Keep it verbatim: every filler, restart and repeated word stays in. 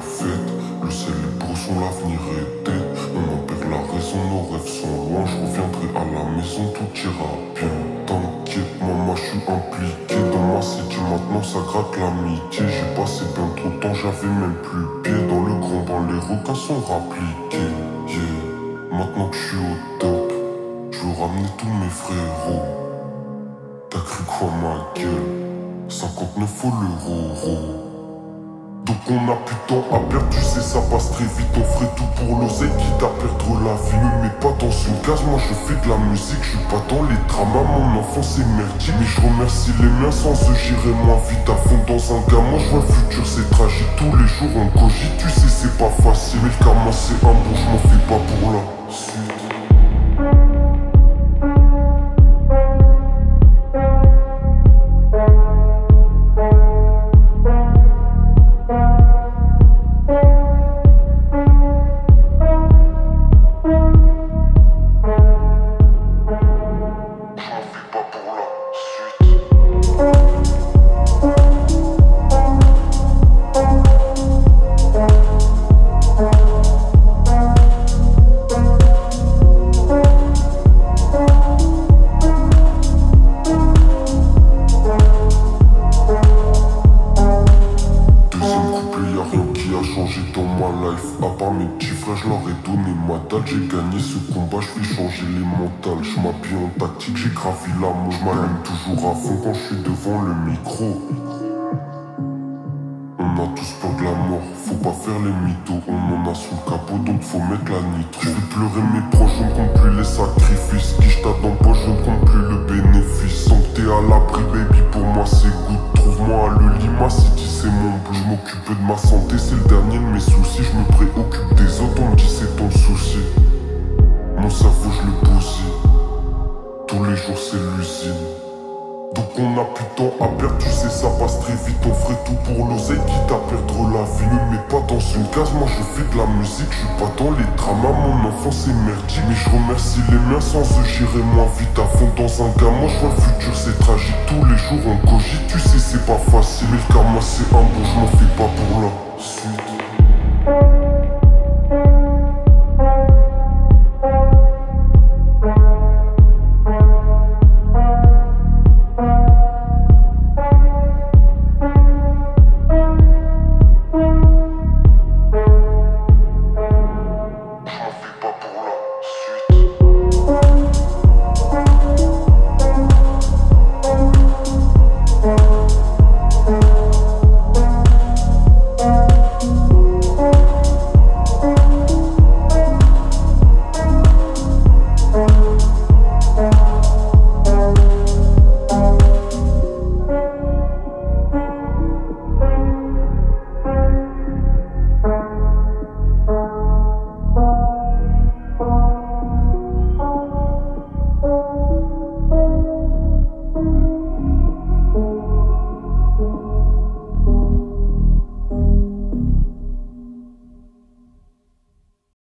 fête. Le ciel est beau, son l'avenir est tête. On en perd la raison, nos rêves sont loin. Je reviendrai à la maison, tout ira bien. T'inquiète, maman, je suis impliqué dans ma city. Maintenant ça gratte l'amitié. J'ai passé bien trop de temps, j'avais même plus pied. Dans le grand bain, les requins sont rappliqués. Yeah. Maintenant que je suis au top, je veux ramener tous mes frérots. T'as cru quoi ma gueule? cinquante-neuf faut l'euro. Donc on a plus de temps à perdre, tu sais ça passe très vite. On ferait tout pour l'oseille, quitte à perdre la vie. Me mets pas dans une case, moi je fais de la musique. Je suis pas dans les dramas, mon enfance est merdique. Mais je remercie les miens, sans eux j'irai moins vite. À fond dans un gamin, je vois le futur c'est tragique. Tous les jours on cogite, tu sais c'est pas facile. Mais le karma c'est un bon, je m'en fais pas pour la suite. Dans ma life, à part mes petits frères, je leur ai donné ma dalle. J'ai gagné ce combat, je fais changer les mentales. Je m'habille en tactique, j'ai gravi la mort. Je m'allume toujours à fond quand je suis devant le micro. On a tous peur de la mort, faut pas faire les mythos. On en a sous le capot, donc faut mettre la nitro. Je fais pleurer mes proches, je ne compte plus les sacrifices. Qui je dans le poche, je ne compte plus le bénéfice. Sans que t'es à l'abri, baby, pour moi c'est good. Trouve-moi à le lit, ma city c'est mon bleu. Je m'occupe de ma santé, c'est le dernier de mes soucis. Je me préoccupe des autres, on me dit c'est ton souci. Mon cerveau je le bousille, tous les jours c'est l'usine. Donc on a plus de temps à perdre, tu sais ça passe très vite. On ferait tout pour l'oseille, quitte à perdre la vie. Me mets pas dans une case, moi je fais de la musique. Je suis pas dans les dramas, mon enfance est merdique. Mais je remercie les miens, sans eux j'irai moins vite. À fond dans un gamin, je vois le futur c'est tragique. Tous les jours on cogite, tu sais c'est pas facile. Mais le karma c'est un bon, je m'en fais pas pour la suite.